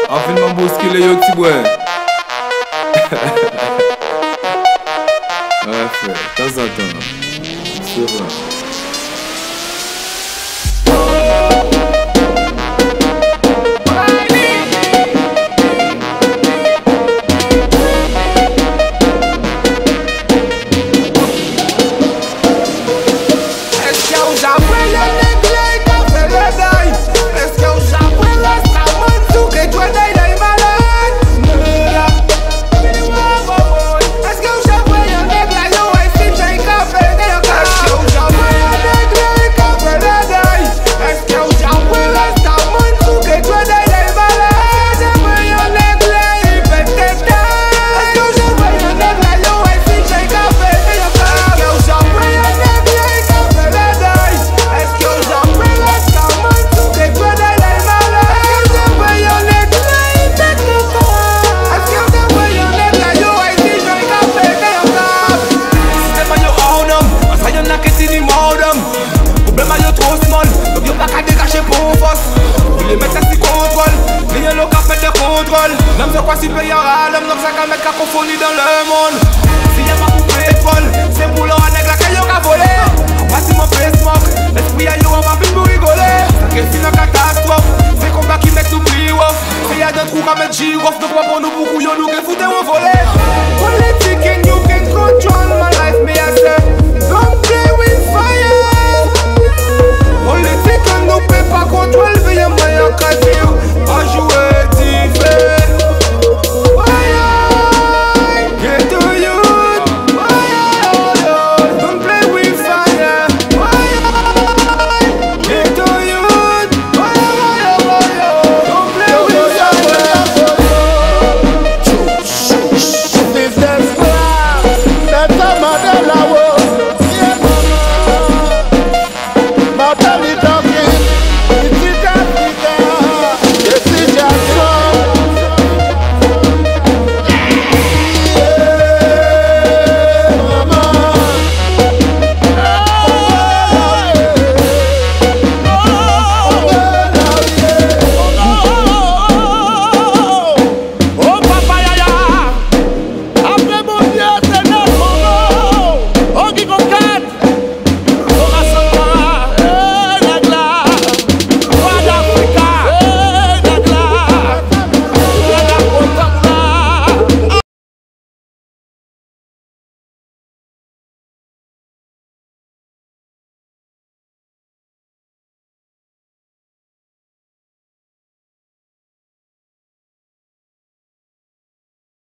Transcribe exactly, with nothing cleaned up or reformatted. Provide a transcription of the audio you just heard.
En fin de bousculer yo petit boy. Ouais frère, de temps en temps. C'est vrai. L'homme c'est quoi supérieur à l'homme, l'homme c'est qu'un mec cacophonie dans le monde. Si y'a ma poupée folle, c'est pour l'on avec la caillou qu'a volé. Voici mon face smoke, l'esprit à yo, on m'a vu pour rigoler. Quel film de catastrophe, c'est combat qui met tout pli off. C'est y'a deux trous qu'à mettre G-Roff, de quoi pour nous beaucoup yo, nous qu'est fouté ou volé.